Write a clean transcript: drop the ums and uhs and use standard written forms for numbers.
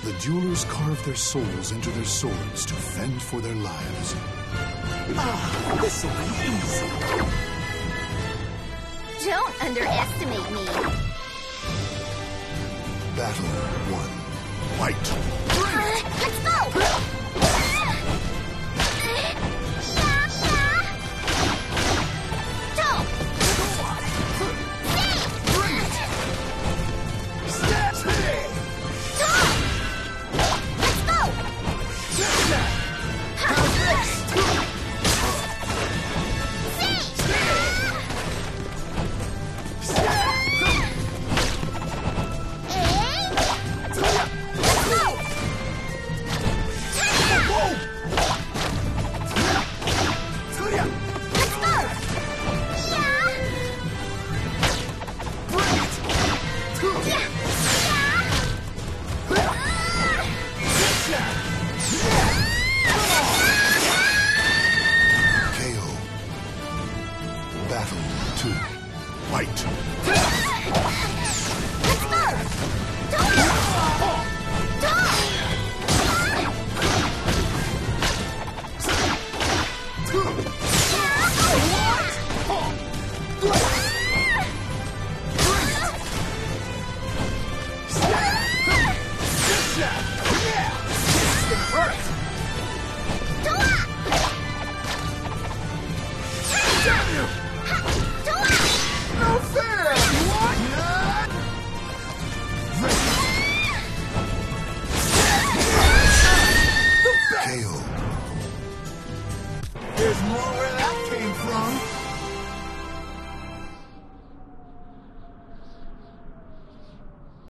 The jewelers carve their souls into their swords to fend for their lives. Ah, this'll be easy. Don't underestimate me. Battle 1. Fight! Let's go! Battle 2. Fight! Yeah!